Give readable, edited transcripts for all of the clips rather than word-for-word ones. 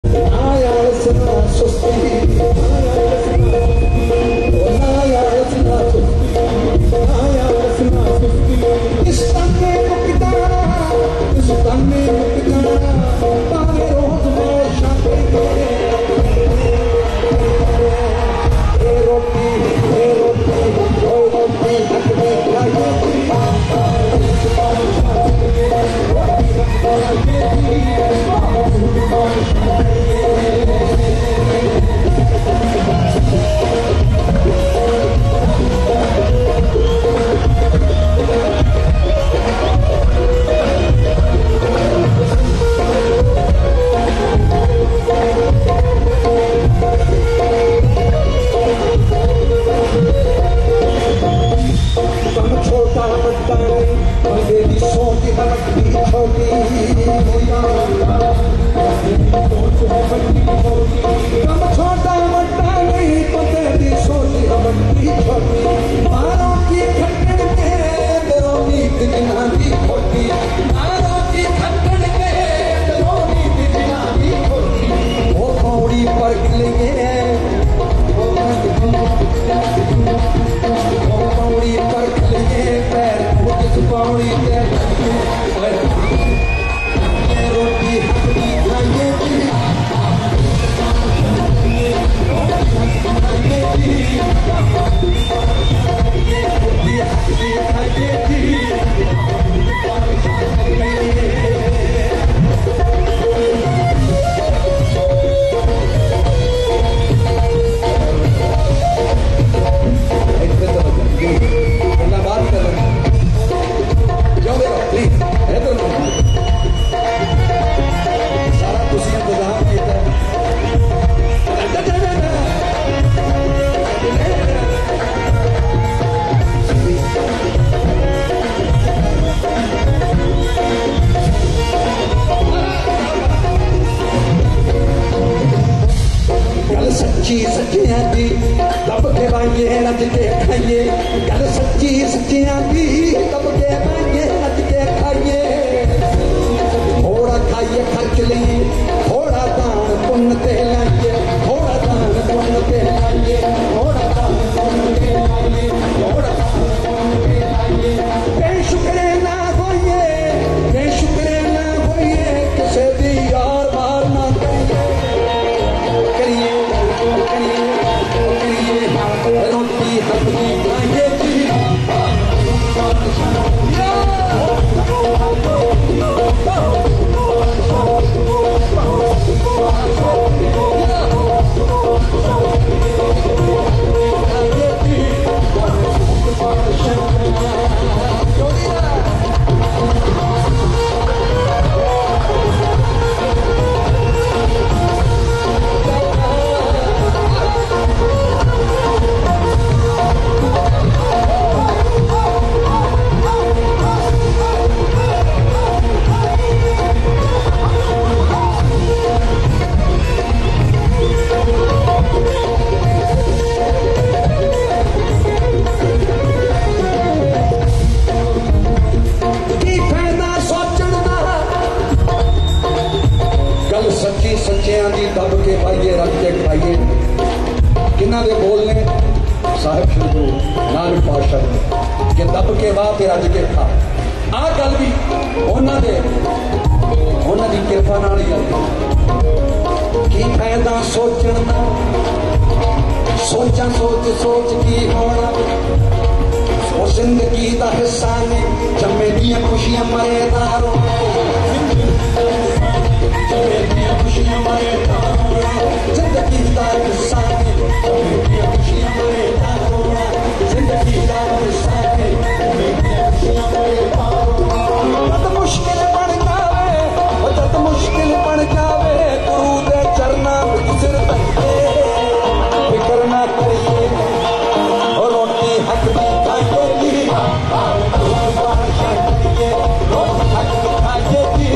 I get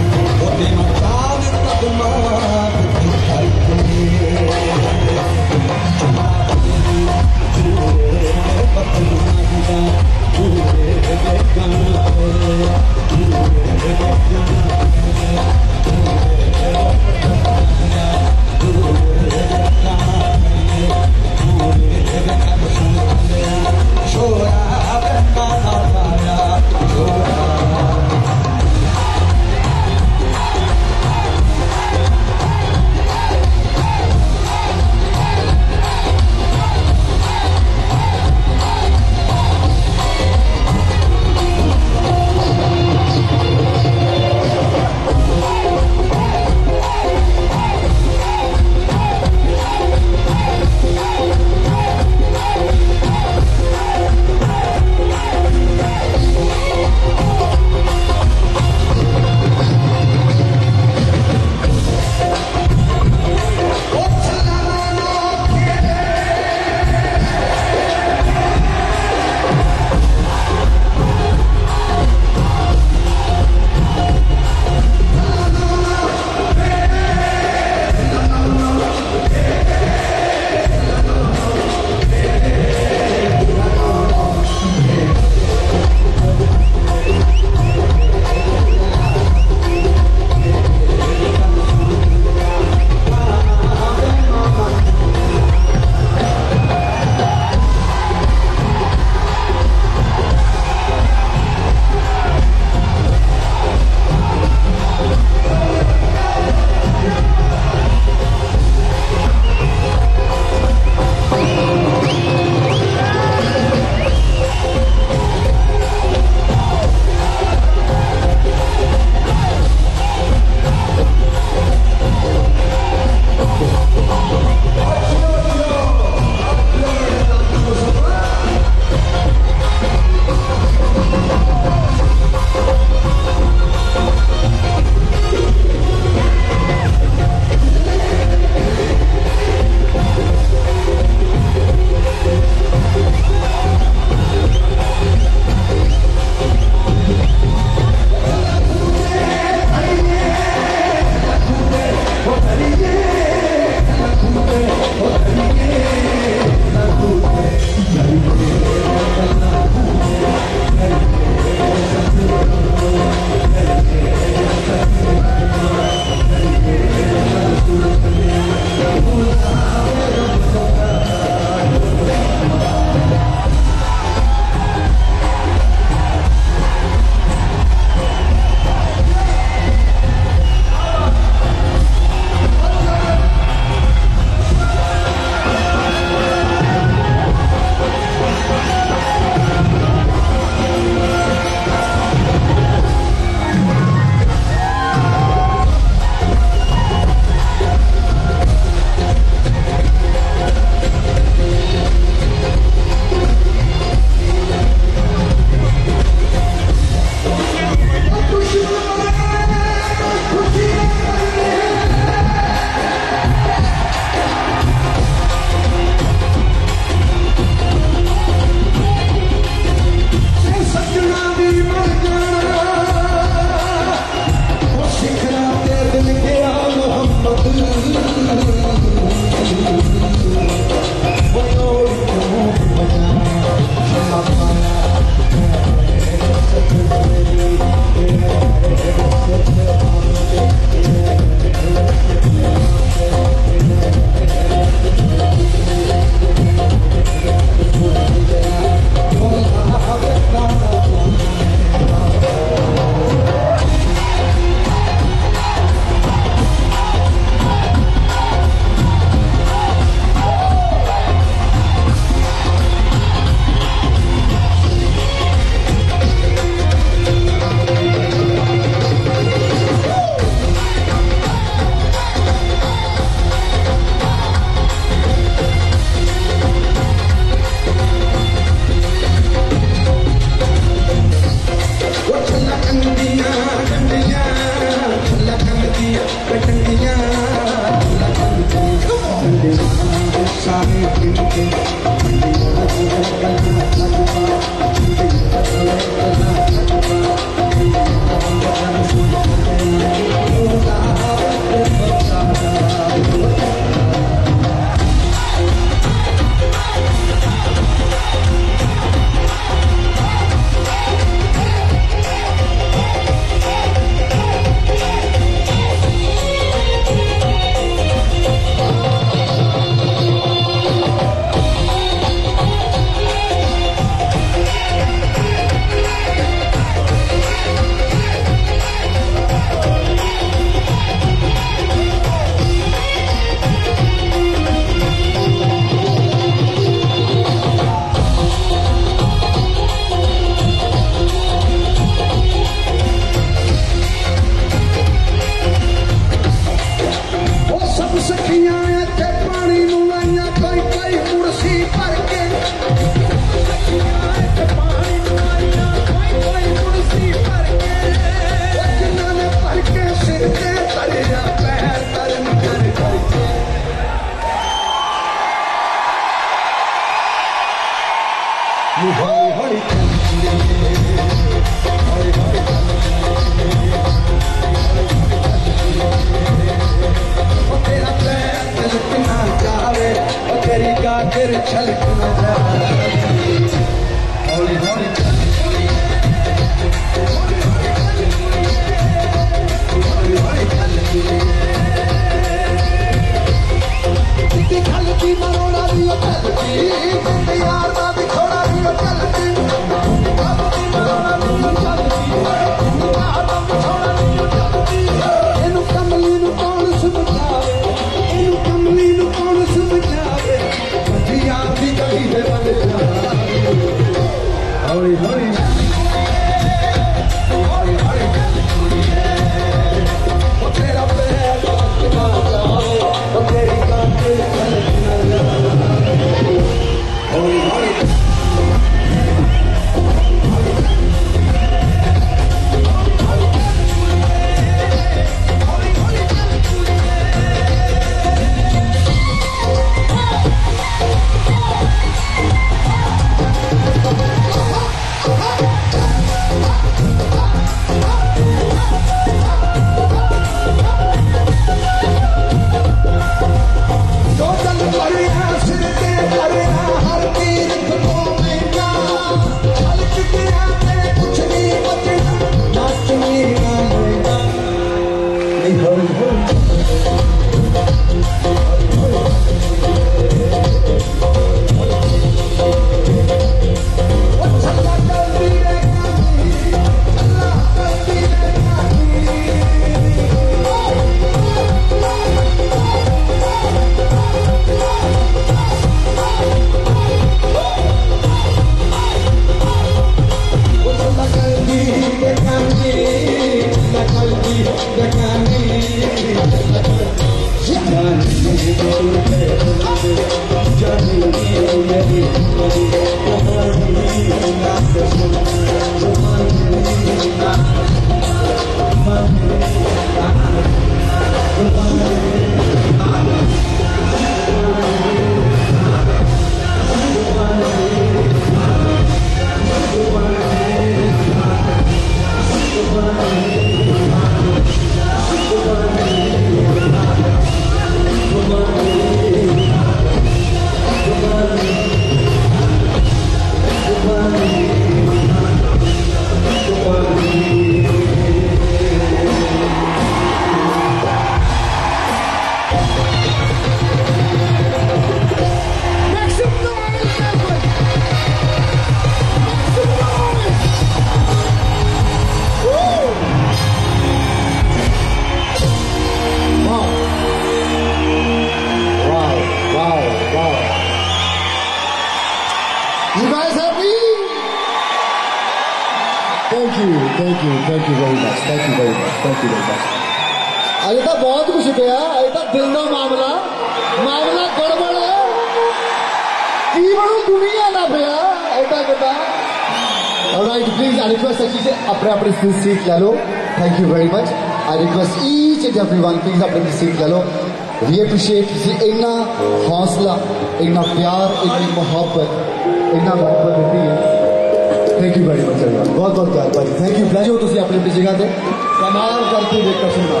thank you very much, thank you very much, thank you very much. अजे तो बहुत कुछ पिया, अजे तो दिल का मामला गड़बड़ है की बनू दुनिया का पिया ऐसा कितना। ऑलराइट, प्लीज आई रिक्वेस्ट अच्छी से अपने अपनी सीट ले लो। Thank you very much. I request each and everyone please अपनी सीट ले लो। वी अप्रिशिएट इन्ना हौसला, इन्ना प्यार, इन्नी मोहब्बत देती है। Thank you very much everyone, बहुत बहुत प्यार भाई। थैंक यू प्लेजर तुम अपनी अपनी जगह से कमाल करके देखकर सुनना।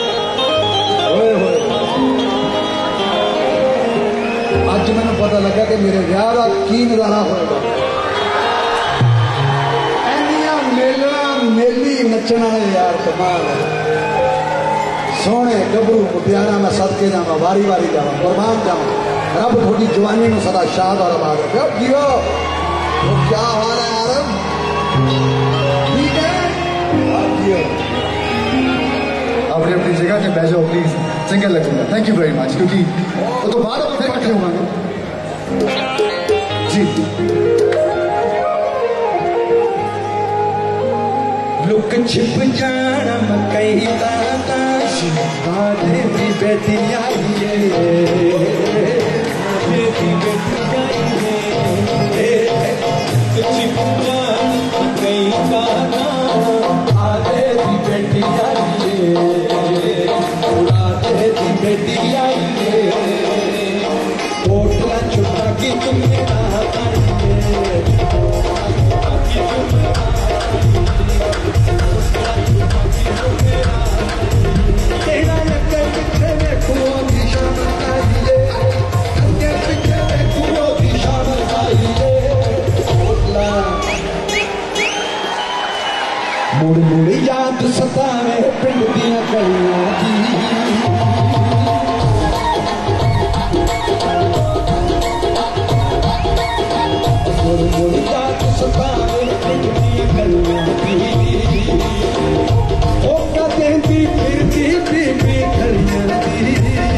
अज मैंने पता लगा कि मेरे विआह का की नजारा होगा। एनिया मेला मेली नचना है यार, कमाल है। सोने गबरू मुटियारा मैं सदके जावा, वारी वारी जावा, कुर्बान जावा। रब थोड़ी जवानी में सदा शाद और आबाद रखे। जियो तो क्या हाल है यार, ठीक है? जियो अपनी अपनी जगह से बैठ जाओ प्लीज, चंगा लगेगा। थैंक यू वेरी मच, क्योंकि वो तो बाद में बैठे होंगे जी। लुक छिप जाना मकई दाता बादे भी बेटी आई है, बेटी आई है। छिप जाना मकई दाता बादे भी बेटी आई है, उड़ाते भी बेटी आई है। कोटला छुपा की तुम मेरा मुड़ मुड़ याद सतावे पिंड दियां गलियां दी। मुड़ मुड़ याद सतावे पिंड दियां गलियां दी। ओका देंदी फिरदी बीबी गलियां दी।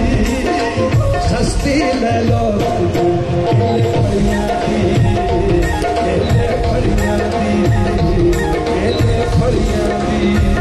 सस्ती ले लो फलियां दी, फलियां दी, फलियां दी।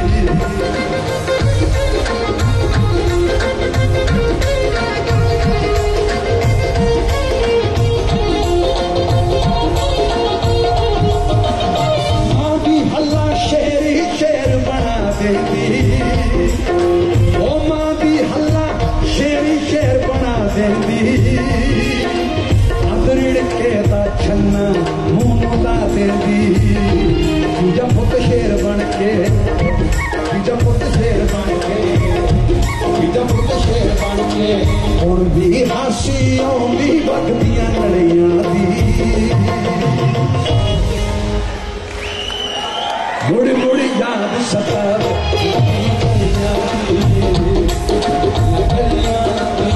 मां दी हल्ला शेरी शेर बना देती, ओ मां दी हल्ला शेरी शेर बना देती। अंदर के दा छन्ना मुंह ला देती। जब पुत शेर बन के, जब पुत शेर बन के, जब पुत शेर बन के हुण भी हासी आउंदी वगदियां लड़ियां दी। मुड़ मुड़ याद सतावे गलियां दी, गलियां दी।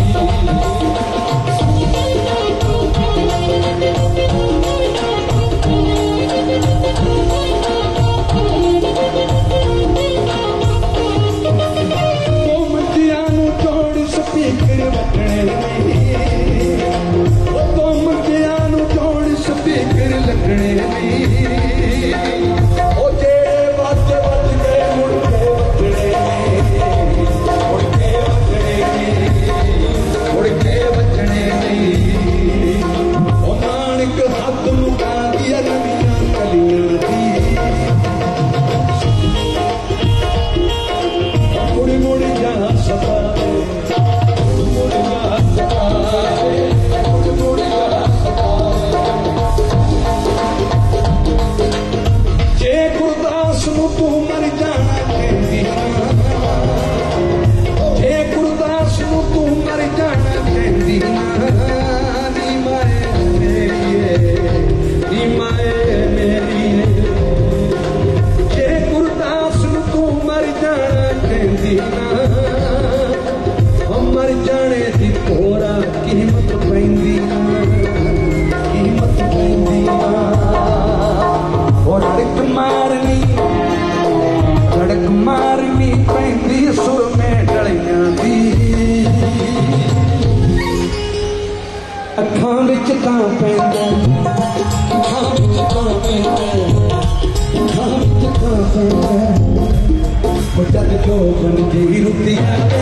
स्पीकर लगने वो तो मुंडियां नू जोड़ स्पीकर लगने ओ जेड़े बज बज के मुड़ के बजने ओ नानक हद मुका दिया नदियां कलियां दी। मुड़ मुड़ जा सता जे गुरदास नू तू मर जाना कहंदी, जे गुरदास नू तू मर जाना कहंदी। नी माए मेरी, नी माए मेरी। जे गुरदास नू तू मर जाना कहंदी, मर जाने दी तोरा कीमत पैंदी, कीमत पैंदी। और धड़क मारनी पैंदी सुर में डलियां दी। अखां विच तां पैंदा, अखां विच तां पैंदा, अखां विच तां जद जो बन गई रुती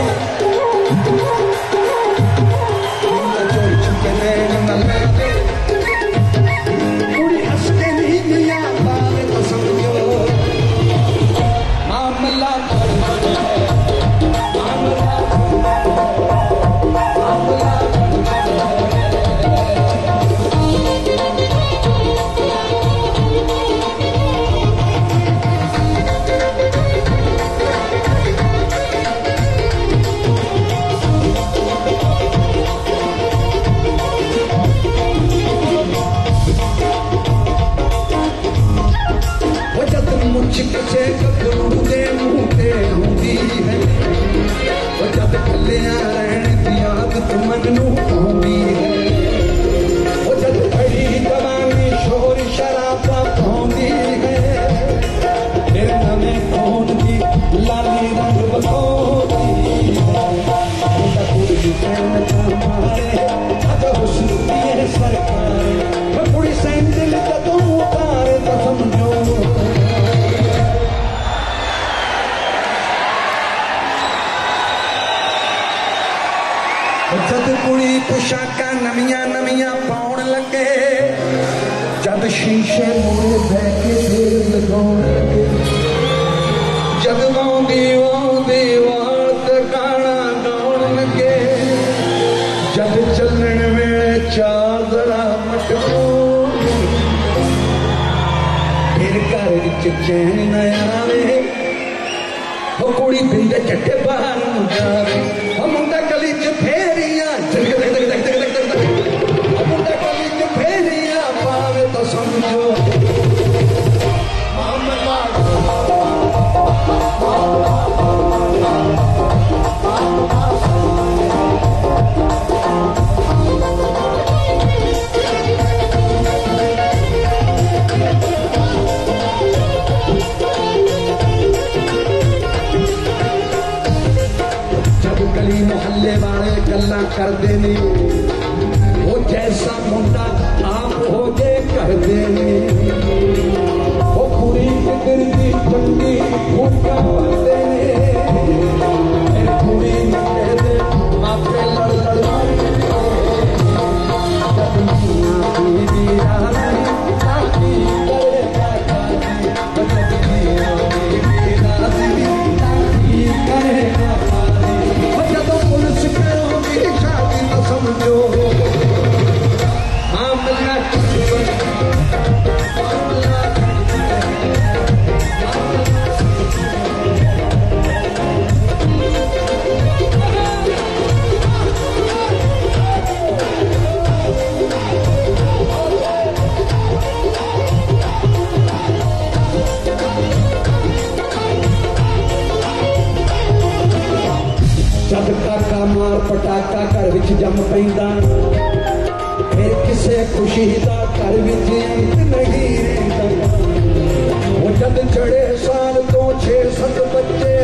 कुड़ी हंस के नहीं दिया बात तो समझो मामला से कपड़ू दे मुँहते होंदी है और जब कलियां रहने की आदत मनू होंदी है और जब बड़ी जवानी शोर शराबा होंदी है फिर नमें कौन की लाली रंग बखोदी है कुड़ी सैन मारे अगर हुस्न ये सरकार कुड़ी सैन दिल जदों उतारे तो समझो जद कुड़ी पोशाका नवियां नवियां पाउन लगे जद शीशे मुड़े बह के दिल लगाउन लगे जद वांदी वाल ते गाना गाउन लगे जद चलण वेले चाल जरा मटको फिर घर विच चैन न आवे वो कुड़ी बिंदे चट्टे बाहर न जावे मुंडा गली च फेरियां मुंडा गली च फेरियां पावे तो समझो गली मोहल्ले वाले गल्ला करते ने वो जैसा मुंडा आप हो जे करते ने वो कुड़ी किधर दी चंगी भूखा बनते ने कुड़ी में कहते मापे लड़ लड़ जब काका मार पटाका घर विच जम पैंदा फिर किसे खुशी दा घर विच नहीं रहिंदा वो जद चढ़े साल तो 6-7 बच्चे